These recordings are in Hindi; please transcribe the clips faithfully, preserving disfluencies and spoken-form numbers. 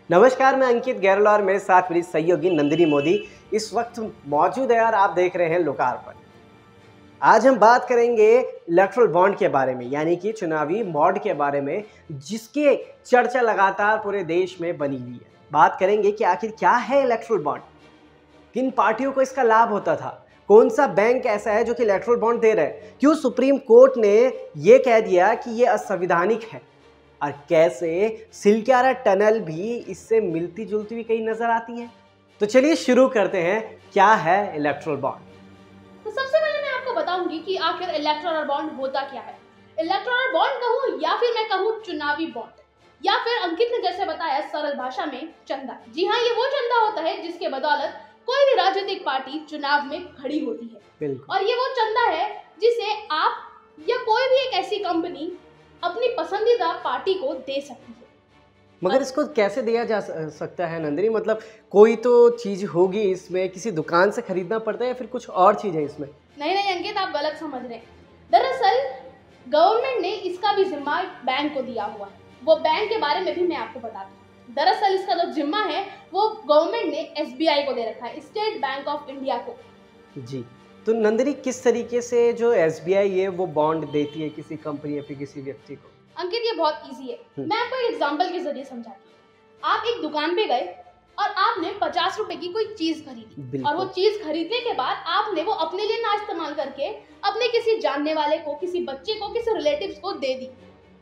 नमस्कार, मैं अंकित गैरला और मेरे साथ मेरी सहयोगी नंदिनी मोदी इस वक्त मौजूद है और आप देख रहे हैं लोकार्पण। आज हम बात करेंगे इलेक्ट्रल बॉन्ड के बारे में, यानी कि चुनावी बॉन्ड के बारे में, जिसके चर्चा लगातार पूरे देश में बनी हुई है। बात करेंगे कि आखिर क्या है इलेक्ट्रल बॉन्ड, किन पार्टियों को इसका लाभ होता था, कौन सा बैंक ऐसा है जो कि इलेक्ट्रल बॉन्ड दे रहा है, क्यों सुप्रीम कोर्ट ने ये कह दिया कि ये असंवैधानिक है, और कैसे सिलक्यारा टनल भी इससे मिलती जुलती हुई कहीं नजर आती है। तो चलिए शुरू करते हैं, क्या है इलेक्ट्रल बॉन्ड। तो सबसे पहले मैं आपको बताऊंगी कि आखिर इलेक्टोरल बॉन्ड होता क्या है। इलेक्टोरल बॉन्ड कहूँ या फिर मैं कहूँ चुनावी बॉन्ड, या फिर अंकित ने जैसे बताया सरल भाषा में चंदा। जी हाँ, ये वो चंदा होता है जिसके बदौलत कोई भी राजनीतिक पार्टी चुनाव में खड़ी होती है, और ये वो चंदा है जिसे आप या कोई भी एक ऐसी कंपनी अपनी पसंदीदा पार्टी को दे सकती है। मगर इसको कैसे दिया जा सकता है नंदिनी? मतलब कोई तो चीज होगी इसमें, किसी दुकान से खरीदना पड़ता है या फिर कुछ और चीज है इसमें? नहीं नहीं अंकित, आप गलत समझ रहे हैं। दरअसल गवर्नमेंट ने इसका भी जिम्मा बैंक को दिया हुआ है। वो बैंक के बारे में भी मैं आपको बताती हूँ। दरअसल इसका जो जिम्मा है वो गवर्नमेंट ने एस बी आई को दे रखा है, स्टेट बैंक ऑफ इंडिया को। जी, तो नंदिनी किस तरीके से जो एस बी आई है वो बॉन्ड देती है किसी कंपनी या फिर किसी व्यक्ति को? अंकित, ये बहुत इजी है, मैं आपको एक एग्जांपल के जरिए समझाती हूँ। आप एक दुकान पे गए और आपने पचास रुपए की कोई चीज खरीदी, और वो चीज खरीदने के बाद आपने वो अपने लिए ना इस्तेमाल करके अपने किसी जानने वाले को, किसी बच्चे को, किसी रिलेटिव्स को दे दी।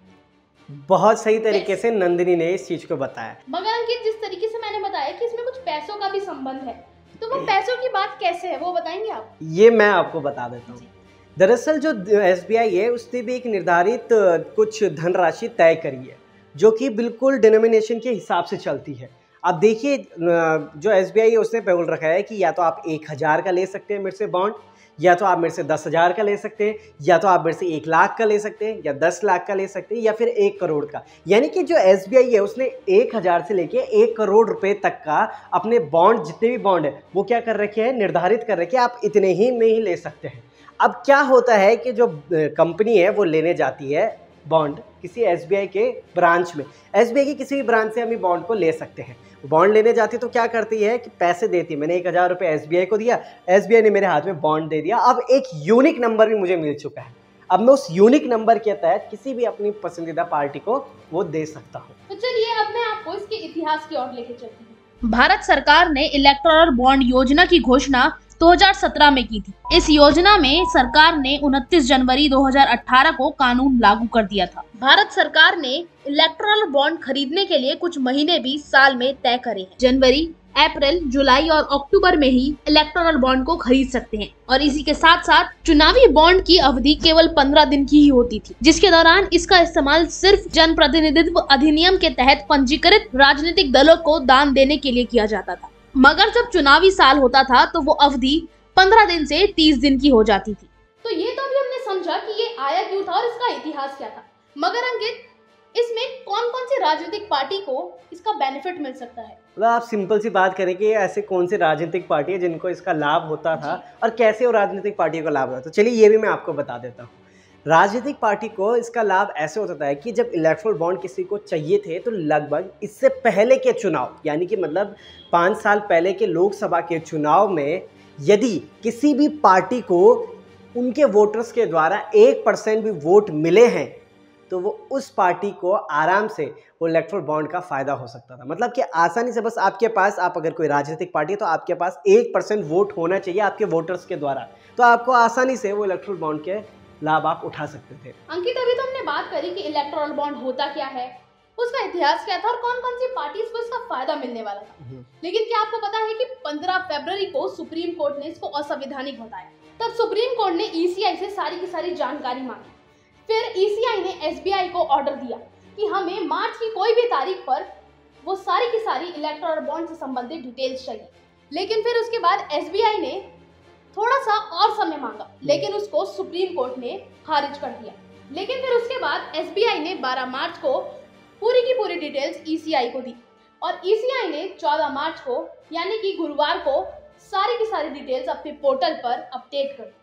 बहुत सही तरीके से नंदिनी ने इस चीज को बताया। मगर अंकित, जिस तरीके से मैंने बताया कि इसमें कुछ पैसों का भी संबंध है, तो वो पैसों की बात कैसे है वो बताएंगे आप? ये मैं आपको बता देता हूँ। दरअसल जो एस बी आई है उसने भी एक निर्धारित कुछ धनराशि तय करी है, जो कि बिल्कुल डिनोमिनेशन के हिसाब से चलती है। अब देखिए, जो एस बी आई है उसने बोल रखा है कि या तो आप एक हज़ार का ले सकते हैं मेरे से बॉन्ड, या तो आप मेरे से दस हज़ार का ले सकते हैं, या तो आप मेरे से एक लाख का ले सकते हैं, या दस लाख का ले सकते हैं, या फिर एक करोड़ का। यानी कि जो एस बी आई है उसने एक हज़ार से लेके एक करोड़ रुपए तक का अपने बॉन्ड, जितने भी बॉन्ड है वो क्या कर रखे हैं, निर्धारित कर रखे हैं, आप इतने ही में ही ले सकते हैं। अब क्या होता है कि जो कंपनी है वो लेने जाती है बॉन्ड किसी एस बी आई के ब्रांच में, एस बी आई की किसी भी ब्रांच से हम बॉन्ड को ले सकते हैं। बॉन्ड लेने जाती है तो क्या करती है कि पैसे देती है। मैंने एक हज़ार रुपये एस बी आई को दिया, एस बी आई ने मेरे हाथ में बॉन्ड दे दिया। अब एक यूनिक नंबर भी मुझे मिल चुका है, अब मैं उस यूनिक नंबर के तहत किसी भी अपनी पसंदीदा पार्टी को वो दे सकता हूँ। तो चलिए अब मैं आपको इसके इतिहास की ओर लेके चलती हूँ। भारत सरकार ने इलेक्टोरल बॉन्ड योजना की घोषणा दो हज़ार सत्रह में की थी। इस योजना में सरकार ने उनतीस जनवरी दो हज़ार अठारह को कानून लागू कर दिया था। भारत सरकार ने इलेक्टोरल बॉन्ड खरीदने के लिए कुछ महीने भी साल में तय करे हैं। जनवरी, अप्रैल, जुलाई और अक्टूबर में ही इलेक्टोरल बॉन्ड को खरीद सकते हैं, और इसी के साथ साथ चुनावी बॉन्ड की अवधि केवल पंद्रह दिन की ही होती थी, जिसके दौरान इसका इस्तेमाल सिर्फ जनप्रतिनिधित्व अधिनियम के तहत पंजीकृत राजनीतिक दलों को दान देने के लिए किया जाता था। मगर जब चुनावी साल होता था तो वो अवधि पंद्रह दिन से तीस दिन की हो जाती थी। तो ये तो अभी हमने समझा कि ये आया क्यों था और इसका इतिहास क्या था। मगर अंकित, इसमें कौन कौन सी राजनीतिक पार्टी को इसका बेनिफिट मिल सकता है? मतलब आप सिंपल सी बात करें कि ऐसे कौन सी राजनीतिक पार्टी है जिनको इसका लाभ होता था और कैसे वो राजनीतिक पार्टियों का लाभ होता था। तो चलिए ये भी मैं आपको बता देता हूँ। राजनीतिक पार्टी को इसका लाभ ऐसे होता है कि जब इलेक्ट्रल बॉन्ड किसी को चाहिए थे तो लगभग इससे पहले के चुनाव, यानी कि मतलब पाँच साल पहले के लोकसभा के चुनाव में यदि किसी भी पार्टी को उनके वोटर्स के द्वारा एक परसेंट भी वोट मिले हैं तो वो उस पार्टी को आराम से वो इलेक्ट्रल बॉन्ड का फ़ायदा हो सकता था। मतलब कि आसानी से बस आपके पास, आप अगर कोई राजनीतिक पार्टी है तो आपके पास एक परसेंट वोट होना चाहिए आपके वोटर्स के द्वारा, तो आपको आसानी से वो इलेक्ट्रल बॉन्ड के लाभ आप उठा सकते थे। अंकित, अभी तो हमने बात करी कि इलेक्टोरल बॉन्ड होता क्या है, उसका इतिहास क्या था और कौन कौन सी पार्टीज को इसका फायदा मिलने वाला था। लेकिन क्या आपको पता है कि पंद्रह फरवरी को सुप्रीम कोर्ट ने इसको असंवैधानिक बताया। तब सुप्रीम कोर्ट ने ई सी आई से सारी की सारी जानकारी मांगी। फिर ई सी आई ने एस बी आई को ऑर्डर दिया कि हमें मार्च की कोई भी तारीख पर वो सारी की सारी इलेक्टोरल बॉन्ड से संबंधित डिटेल्स चाहिए। लेकिन फिर उसके बाद एस बी आई ने थोड़ा सा और समय मांगा, लेकिन उसको सुप्रीम कोर्ट ने खारिज कर दिया। लेकिन फिर उसके बाद एस बी आई ने बारह मार्च को पूरी की पूरी डिटेल्स ई सी आई को दी, और ई सी आई ने चौदह मार्च को, यानी कि गुरुवार को, सारी की सारी डिटेल्स अपने पोर्टल पर अपडेट कर दी।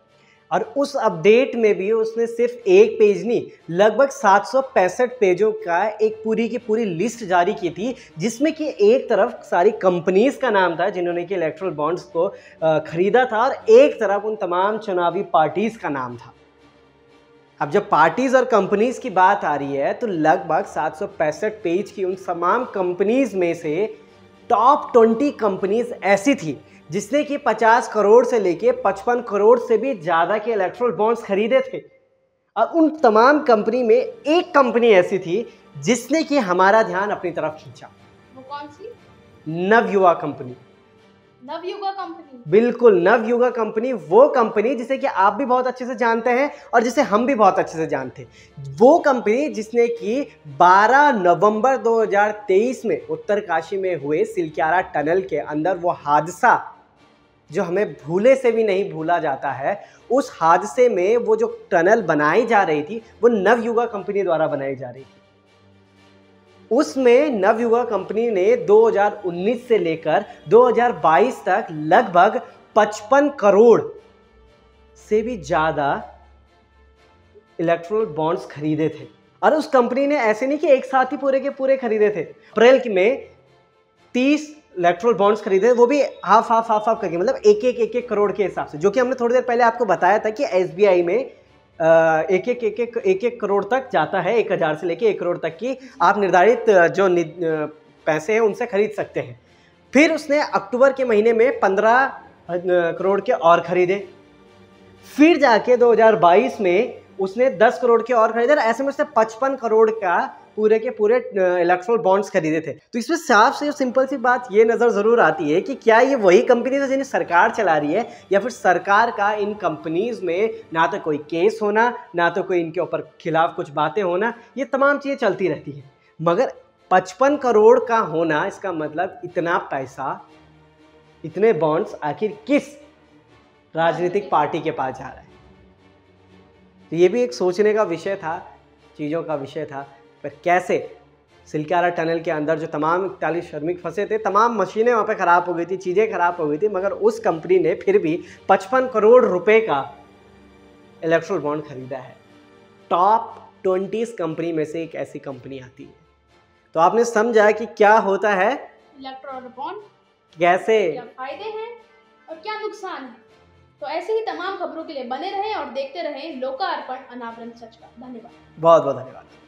और उस अपडेट में भी उसने सिर्फ एक पेज नहीं, लगभग सात सौ पैंसठ पेजों का एक पूरी की पूरी लिस्ट जारी की थी, जिसमें कि एक तरफ सारी कंपनीज का नाम था जिन्होंने कि इलेक्ट्रल बॉन्ड्स को खरीदा था, और एक तरफ उन तमाम चुनावी पार्टीज का नाम था। अब जब पार्टीज और कंपनीज की बात आ रही है तो लगभग सात सौ पैंसठ पेज की उन तमाम कंपनीज में से टॉप बीस कंपनीज ऐसी थी जिसने कि पचास करोड़ से लेके पचपन करोड़ से भी ज़्यादा के इलेक्ट्रल बॉन्ड्स खरीदे थे। और उन तमाम कंपनी में एक कंपनी ऐसी थी जिसने कि हमारा ध्यान अपनी तरफ खींचा। वो कौन सी? नवयुगा कंपनी। नवयुगा कंपनी, बिल्कुल नवयुगा कंपनी, वो कंपनी जिसे कि आप भी बहुत अच्छे से जानते हैं और जिसे हम भी बहुत अच्छे से जानते हैं। वो कंपनी जिसने कि बारह नवंबर दो हज़ार तेईस में उत्तरकाशी में हुए सिलक्यारा टनल के अंदर वो हादसा जो हमें भूले से भी नहीं भूला जाता है, उस हादसे में वो जो टनल बनाई जा रही थी वो नवयुगा कंपनी द्वारा बनाई जा रही थी। उसमें नवयुगा कंपनी ने दो हज़ार उन्नीस से लेकर दो हज़ार बाईस तक लगभग पचपन करोड़ से भी ज़्यादा इलेक्ट्रल बॉन्ड्स खरीदे थे। और उस कंपनी ने ऐसे नहीं कि एक साथ ही पूरे के पूरे खरीदे थे, अप्रैल में तीस इलेक्ट्रल बॉन्ड्स खरीदे, वो भी हाफ हाफ हाफ हाफ करके, मतलब एक एक एक एक करोड़ के हिसाब से, जो कि हमने थोड़ी देर पहले आपको बताया था कि एसबीआई में एक एक एक एक एक एक करोड़ तक जाता है, एक हज़ार से लेके एक करोड़ तक की आप निर्धारित जो पैसे हैं उनसे खरीद सकते हैं। फिर उसने अक्टूबर के महीने में पंद्रह करोड़ के और खरीदे, फिर जाके दो हज़ार बाईस में उसने दस करोड़ के और खरीदे, ऐसे में उसने पचपन करोड़ का पूरे के पूरे इलेक्ट्रल बॉन्ड्स खरीदे थे। तो इसमें साफ से सिंपल सी बात ये नज़र ज़रूर आती है कि क्या ये वही कंपनी है जिन्हें सरकार चला रही है, या फिर सरकार का इन कंपनीज में ना तो कोई केस होना, ना तो कोई इनके ऊपर खिलाफ कुछ बातें होना, ये तमाम चीज़ें चलती रहती हैं। मगर पचपन करोड़ का होना, इसका मतलब इतना पैसा, इतने बॉन्ड्स आखिर किस राजनीतिक पार्टी के पास जा रहा है? तो ये भी एक सोचने का विषय था, चीज़ों का विषय था। पर कैसे सिलक्यारा टनल के अंदर जो तमाम इकतालीस श्रमिक फंसे थे, तमाम मशीनें वहाँ पे ख़राब हो गई थी, चीज़ें ख़राब हो गई थी, मगर उस कंपनी ने फिर भी पचपन करोड़ रुपए का इलेक्ट्रल बॉन्ड खरीदा है। टॉप बीस कंपनी में से एक ऐसी कंपनी आती है। तो आपने समझा कि क्या होता है इलेक्ट्रल बॉन्ड, कैसे, क्या फायदे हैं और क्या नुकसान है। तो ऐसे ही तमाम खबरों के लिए बने रहें और देखते रहें लोकार्पण अनावरण सच का। धन्यवाद, बहुत बहुत धन्यवाद।